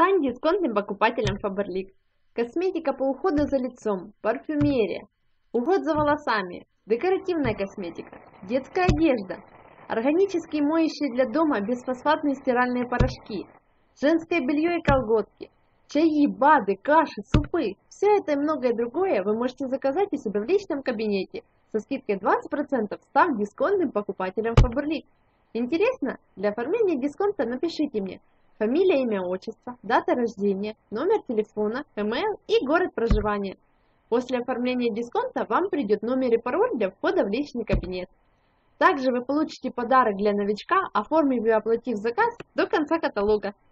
Стань дисконтным покупателем Faberlic. Косметика по уходу за лицом, парфюмерия, уход за волосами, декоративная косметика, детская одежда, органические моющие для дома бесфосфатные стиральные порошки, женское белье и колготки, чаи, БАДы, каши, супы. Все это и многое другое вы можете заказать у себя в личном кабинете со скидкой 20%, став дисконтным покупателем Faberlic. Интересно? Для оформления дисконта напишите мне фамилия, имя, отчество, дата рождения, номер телефона, email и город проживания. После оформления дисконта вам придет номер и пароль для входа в личный кабинет. Также вы получите подарок для новичка, оформив и оплатив заказ до конца каталога.